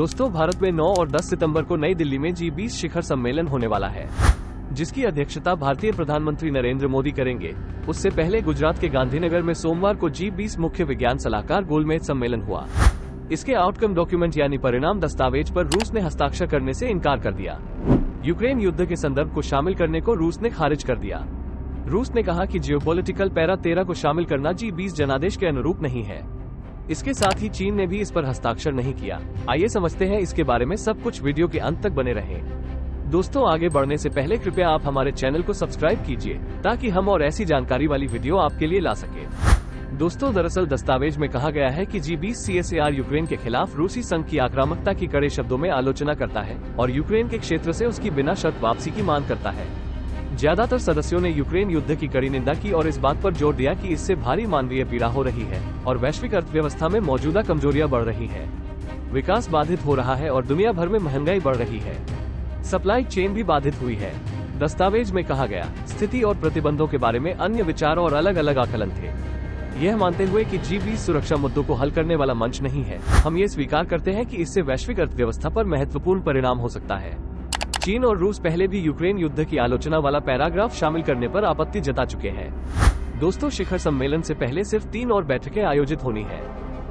दोस्तों, भारत में 9 और 10 सितंबर को नई दिल्ली में G20 शिखर सम्मेलन होने वाला है, जिसकी अध्यक्षता भारतीय प्रधानमंत्री नरेंद्र मोदी करेंगे। उससे पहले गुजरात के गांधीनगर में सोमवार को G20 मुख्य विज्ञान सलाहकार गोलमेज सम्मेलन हुआ। इसके आउटकम डॉक्यूमेंट यानी परिणाम दस्तावेज पर रूस ने हस्ताक्षर करने से इनकार कर दिया। यूक्रेन युद्ध के संदर्भ को शामिल करने को रूस ने खारिज कर दिया। रूस ने कहा कि जियोपॉलिटिकल पैरा 13 को शामिल करना G20 जनादेश के अनुरूप नहीं है। इसके साथ ही चीन ने भी इस पर हस्ताक्षर नहीं किया। आइए समझते हैं इसके बारे में सब कुछ। वीडियो के अंत तक बने रहें। दोस्तों, आगे बढ़ने से पहले कृपया आप हमारे चैनल को सब्सक्राइब कीजिए ताकि हम और ऐसी जानकारी वाली वीडियो आपके लिए ला सके। दोस्तों, दरअसल दस्तावेज में कहा गया है कि G20 CSAR यूक्रेन के खिलाफ रूसी संघ की आक्रामकता की कड़े शब्दों में आलोचना करता है और यूक्रेन के क्षेत्र से उसकी बिना शर्त वापसी की मांग करता है। ज्यादातर सदस्यों ने यूक्रेन युद्ध की कड़ी निंदा की और इस बात पर जोर दिया कि इससे भारी मानवीय पीड़ा हो रही है और वैश्विक अर्थव्यवस्था में मौजूदा कमजोरियां बढ़ रही है, विकास बाधित हो रहा है और दुनिया भर में महंगाई बढ़ रही है। सप्लाई चेन भी बाधित हुई है। दस्तावेज में कहा गया स्थिति और प्रतिबंधों के बारे में अन्य विचार और अलग अलग आकलन थे, यह मानते हुए कि G20 सुरक्षा मुद्दों को हल करने वाला मंच नहीं है। हम ये स्वीकार करते हैं कि इससे वैश्विक अर्थव्यवस्था पर महत्वपूर्ण परिणाम हो सकता है। चीन और रूस पहले भी यूक्रेन युद्ध की आलोचना वाला पैराग्राफ शामिल करने पर आपत्ति जता चुके हैं। दोस्तों, शिखर सम्मेलन से पहले सिर्फ 3 और बैठकें आयोजित होनी है।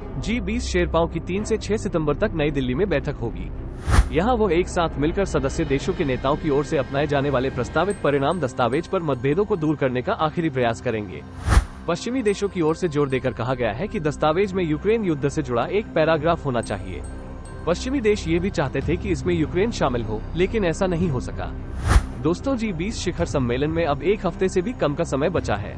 G20 शेरपाओं की 3 से 6 सितंबर तक नई दिल्ली में बैठक होगी। यहाँ वो एक साथ मिलकर सदस्य देशों के नेताओं की ओर से अपनाए जाने वाले प्रस्तावित परिणाम दस्तावेज पर मतभेदों को दूर करने का आखिरी प्रयास करेंगे। पश्चिमी देशों की ओर से जोर देकर कहा गया है कि दस्तावेज में यूक्रेन युद्ध से जुड़ा एक पैराग्राफ होना चाहिए। पश्चिमी देश ये भी चाहते थे कि इसमें यूक्रेन शामिल हो, लेकिन ऐसा नहीं हो सका। दोस्तों, G20 शिखर सम्मेलन में अब एक हफ्ते से भी कम का समय बचा है।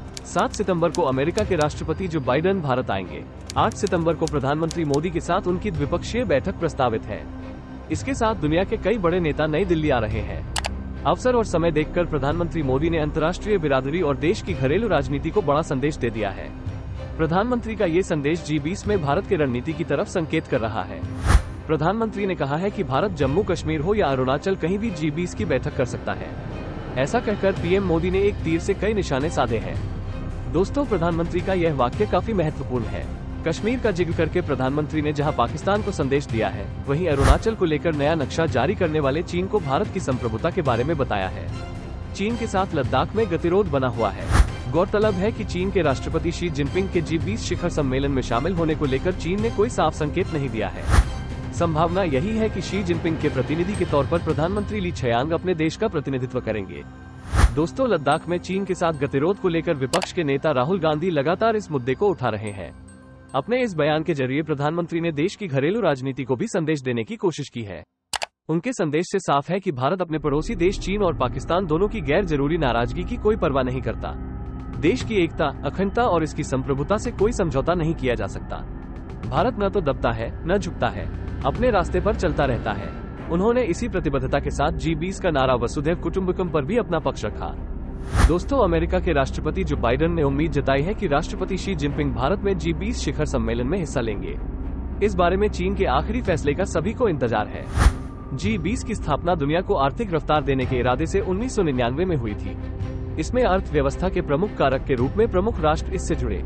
7 सितंबर को अमेरिका के राष्ट्रपति जो बाइडेन भारत आएंगे। 8 सितंबर को प्रधानमंत्री मोदी के साथ उनकी द्विपक्षीय बैठक प्रस्तावित है। इसके साथ दुनिया के कई बड़े नेता नई दिल्ली आ रहे हैं। अवसर और समय देखकर प्रधानमंत्री मोदी ने अंतर्राष्ट्रीय बिरादरी और देश की घरेलू राजनीति को बड़ा संदेश दे दिया है। प्रधानमंत्री का ये संदेश G20 में भारत की रणनीति की तरफ संकेत कर रहा है। प्रधानमंत्री ने कहा है कि भारत जम्मू कश्मीर हो या अरुणाचल कहीं भी G20 की बैठक कर सकता है। ऐसा कहकर पीएम मोदी ने एक तीर से कई निशाने साधे हैं। दोस्तों, प्रधानमंत्री का यह वाक्य काफी महत्वपूर्ण है। कश्मीर का जिक्र करके प्रधानमंत्री ने जहां पाकिस्तान को संदेश दिया है, वहीं अरुणाचल को लेकर नया नक्शा जारी करने वाले चीन को भारत की संप्रभुता के बारे में बताया है। चीन के साथ लद्दाख में गतिरोध बना हुआ है। गौरतलब है कि चीन के राष्ट्रपति शी जिनपिंग के G20 शिखर सम्मेलन में शामिल होने को लेकर चीन ने कोई साफ संकेत नहीं दिया है। संभावना यही है कि शी जिनपिंग के प्रतिनिधि के तौर पर प्रधानमंत्री ली छियांग अपने देश का प्रतिनिधित्व करेंगे। दोस्तों, लद्दाख में चीन के साथ गतिरोध को लेकर विपक्ष के नेता राहुल गांधी लगातार इस मुद्दे को उठा रहे हैं। अपने इस बयान के जरिए प्रधानमंत्री ने देश की घरेलू राजनीति को भी संदेश देने की कोशिश की है। उनके संदेश से साफ है कि भारत अपने पड़ोसी देश चीन और पाकिस्तान दोनों की गैर जरूरी नाराजगी की कोई परवाह नहीं करता। देश की एकता, अखंडता और इसकी संप्रभुता से कोई समझौता नहीं किया जा सकता। भारत न तो दबता है न झुकता है, अपने रास्ते पर चलता रहता है। उन्होंने इसी प्रतिबद्धता के साथ G20 का नारा वसुधैव कुटुंबकम पर भी अपना पक्ष रखा। दोस्तों, अमेरिका के राष्ट्रपति जो बाइडेन ने उम्मीद जताई है कि राष्ट्रपति शी जिनपिंग भारत में G20 शिखर सम्मेलन में हिस्सा लेंगे। इस बारे में चीन के आखिरी फैसले का सभी को इंतजार है। G20 की स्थापना दुनिया को आर्थिक रफ्तार देने के इरादे से 1999 में हुई थी। इसमें अर्थव्यवस्था के प्रमुख कारक के रूप में प्रमुख राष्ट्र इससे जुड़े।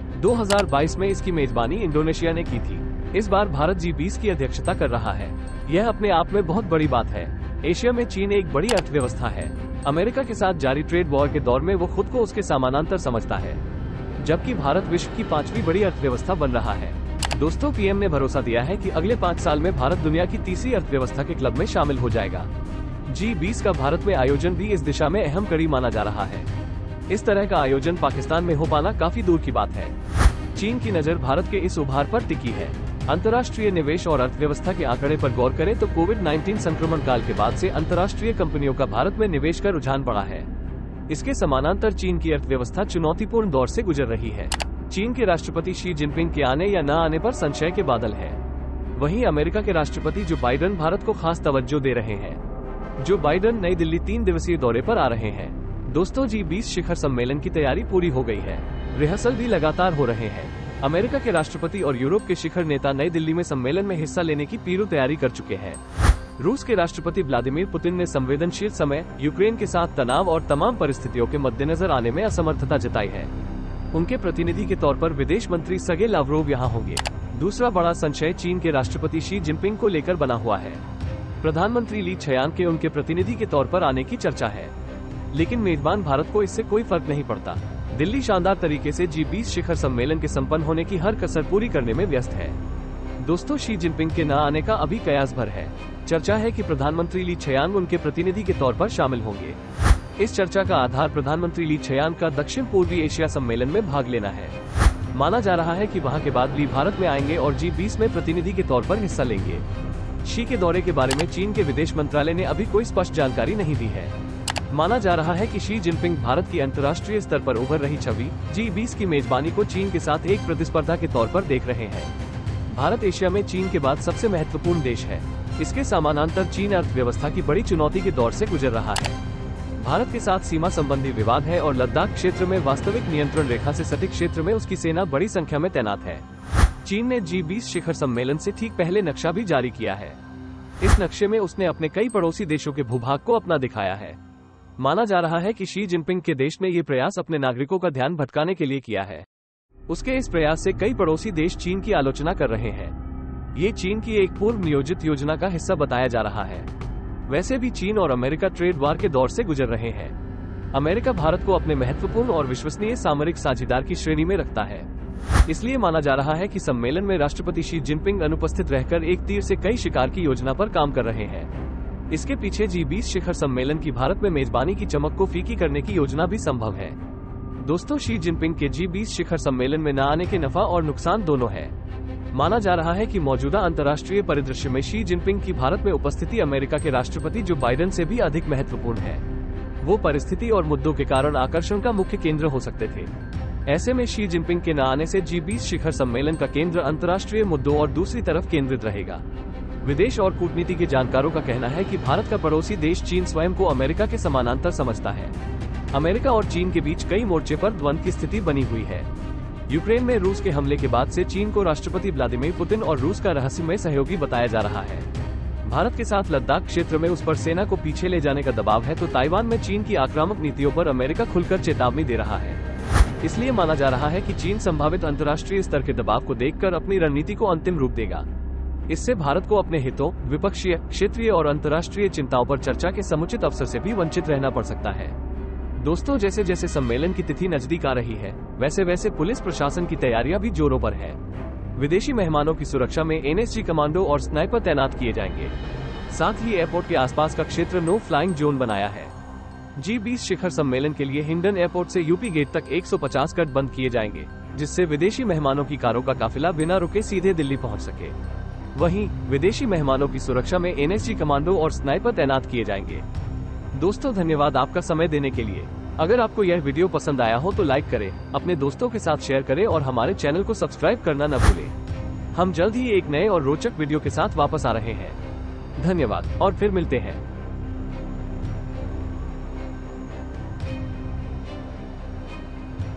2022 में इसकी मेजबानी इंडोनेशिया ने की थी। इस बार भारत G20 की अध्यक्षता कर रहा है। यह अपने आप में बहुत बड़ी बात है। एशिया में चीन एक बड़ी अर्थव्यवस्था है। अमेरिका के साथ जारी ट्रेड वॉर के दौर में वो खुद को उसके समानांतर समझता है, जबकि भारत विश्व की 5वीं बड़ी अर्थव्यवस्था बन रहा है। दोस्तों, पीएम ने भरोसा दिया है कि अगले 5 साल में भारत दुनिया की तीसरी अर्थव्यवस्था के क्लब में शामिल हो जाएगा। G20 का भारत में आयोजन भी इस दिशा में अहम कड़ी माना जा रहा है। इस तरह का आयोजन पाकिस्तान में हो पाना काफी दूर की बात है। चीन की नजर भारत के इस उभार पर टिकी है। अंतर्राष्ट्रीय निवेश और अर्थव्यवस्था के आंकड़े पर गौर करें तो कोविड-19 संक्रमण काल के बाद से अंतर्राष्ट्रीय कंपनियों का भारत में निवेश का रुझान बढ़ा है। इसके समानांतर चीन की अर्थव्यवस्था चुनौतीपूर्ण दौर से गुजर रही है। चीन के राष्ट्रपति शी जिनपिंग के आने या न आने पर संशय के बादल है। वहीं अमेरिका के राष्ट्रपति जो बाइडेन भारत को खास तवज्जो दे रहे हैं। जो बाइडेन नई दिल्ली 3 दिवसीय दौरे पर आ रहे हैं। दोस्तों, G20 शिखर सम्मेलन की तैयारी पूरी हो गई है। रिहर्सल भी लगातार हो रहे हैं। अमेरिका के राष्ट्रपति और यूरोप के शिखर नेता नई दिल्ली में सम्मेलन में हिस्सा लेने की पूरी तैयारी कर चुके हैं। रूस के राष्ट्रपति व्लादिमीर पुतिन ने संवेदनशील समय, यूक्रेन के साथ तनाव और तमाम परिस्थितियों के मद्देनजर आने में असमर्थता जताई है। उनके प्रतिनिधि के तौर पर विदेश मंत्री सर्गेई लावरोव यहाँ होंगे। दूसरा बड़ा संशय चीन के राष्ट्रपति शी जिनपिंग को लेकर बना हुआ है। प्रधानमंत्री ली छियांग के उनके प्रतिनिधि के तौर पर आने की चर्चा है, लेकिन मेजबान भारत को इससे कोई फर्क नहीं पड़ता। दिल्ली शानदार तरीके से G20 शिखर सम्मेलन के संपन्न होने की हर कसर पूरी करने में व्यस्त है। दोस्तों, शी जिनपिंग के न आने का अभी कयास भर है। चर्चा है कि प्रधानमंत्री ली छियांग उनके प्रतिनिधि के तौर पर शामिल होंगे। इस चर्चा का आधार प्रधानमंत्री ली छियांग का दक्षिण पूर्वी एशिया सम्मेलन में भाग लेना है। माना जा रहा है कि वहां के बाद ली भारत में आएंगे और G20 में प्रतिनिधि के तौर पर हिस्सा लेंगे। शी के दौरे के बारे में चीन के विदेश मंत्रालय ने अभी कोई स्पष्ट जानकारी नहीं दी है। माना जा रहा है कि शी जिनपिंग भारत की अंतर्राष्ट्रीय स्तर पर उभर रही छवि G20 की मेजबानी को चीन के साथ एक प्रतिस्पर्धा के तौर पर देख रहे हैं। भारत एशिया में चीन के बाद सबसे महत्वपूर्ण देश है। इसके समानांतर चीन अर्थव्यवस्था की बड़ी चुनौती के दौर से गुजर रहा है। भारत के साथ सीमा संबंधी विवाद है और लद्दाख क्षेत्र में वास्तविक नियंत्रण रेखा से सटीक क्षेत्र में उसकी सेना बड़ी संख्या में तैनात है। चीन ने G20 शिखर सम्मेलन से ठीक पहले नक्शा भी जारी किया है। इस नक्शे में उसने अपने कई पड़ोसी देशों के भूभाग को अपना दिखाया है। माना जा रहा है कि शी जिनपिंग के देश ने ये प्रयास अपने नागरिकों का ध्यान भटकाने के लिए किया है। उसके इस प्रयास से कई पड़ोसी देश चीन की आलोचना कर रहे हैं। ये चीन की एक पूर्व नियोजित योजना का हिस्सा बताया जा रहा है। वैसे भी चीन और अमेरिका ट्रेड वार के दौर से गुजर रहे हैं। अमेरिका भारत को अपने महत्वपूर्ण और विश्वसनीय सामरिक साझेदार की श्रेणी में रखता है। इसलिए माना जा रहा है कि सम्मेलन में राष्ट्रपति शी जिनपिंग अनुपस्थित रहकर एक तीर से कई शिकार की योजना पर काम कर रहे हैं। इसके पीछे G20 शिखर सम्मेलन की भारत में मेजबानी की चमक को फीकी करने की योजना भी संभव है। दोस्तों, शी जिनपिंग के G20 शिखर सम्मेलन में न आने के नफा और नुकसान दोनों है। माना जा रहा है कि मौजूदा अंतर्राष्ट्रीय परिदृश्य में शी जिनपिंग की भारत में उपस्थिति अमेरिका के राष्ट्रपति जो बाइडेन से भी अधिक महत्वपूर्ण है। वो परिस्थिति और मुद्दों के कारण आकर्षण का मुख्य केंद्र हो सकते थे। ऐसे में शी जिनपिंग के न आने से G20 शिखर सम्मेलन का केंद्र अंतर्राष्ट्रीय मुद्दों और दूसरी तरफ केंद्रित रहेगा। विदेश और कूटनीति के जानकारों का कहना है कि भारत का पड़ोसी देश चीन स्वयं को अमेरिका के समानांतर समझता है। अमेरिका और चीन के बीच कई मोर्चे पर द्वंद्व की स्थिति बनी हुई है। यूक्रेन में रूस के हमले के बाद से चीन को राष्ट्रपति व्लादिमीर पुतिन और रूस का रहस्यमय सहयोगी बताया जा रहा है। भारत के साथ लद्दाख क्षेत्र में उस पर सेना को पीछे ले जाने का दबाव है, तो ताइवान में चीन की आक्रामक नीतियों पर अमेरिका खुलकर चेतावनी दे रहा है। इसलिए माना जा रहा है कि चीन संभावित अंतर्राष्ट्रीय स्तर के दबाव को देखकर अपनी रणनीति को अंतिम रूप देगा। इससे भारत को अपने हितों, द्विपक्षीय, क्षेत्रीय और अंतर्राष्ट्रीय चिंताओं पर चर्चा के समुचित अवसर से भी वंचित रहना पड़ सकता है। दोस्तों, जैसे जैसे सम्मेलन की तिथि नजदीक आ रही है, वैसे वैसे पुलिस प्रशासन की तैयारियां भी जोरों पर है। विदेशी मेहमानों की सुरक्षा में NSG कमांडो और स्नाइपर तैनात किए जाएंगे। साथ ही एयरपोर्ट के आसपास का क्षेत्र नो फ्लाइंग जोन बनाया है। G20 शिखर सम्मेलन के लिए हिंडन एयरपोर्ट से यूपी गेट तक 150 कट बंद किए जाएंगे, जिससे विदेशी मेहमानों की कारों का काफिला बिना रुके सीधे दिल्ली पहुंच सके। वहीं विदेशी मेहमानों की सुरक्षा में NSG कमांडो और स्नाइपर तैनात किए जाएंगे। दोस्तों, धन्यवाद आपका समय देने के लिए। अगर आपको यह वीडियो पसंद आया हो तो लाइक करें, अपने दोस्तों के साथ शेयर करें और हमारे चैनल को सब्सक्राइब करना न भूलें। हम जल्द ही एक नए और रोचक वीडियो के साथ वापस आ रहे हैं। धन्यवाद और फिर मिलते हैं।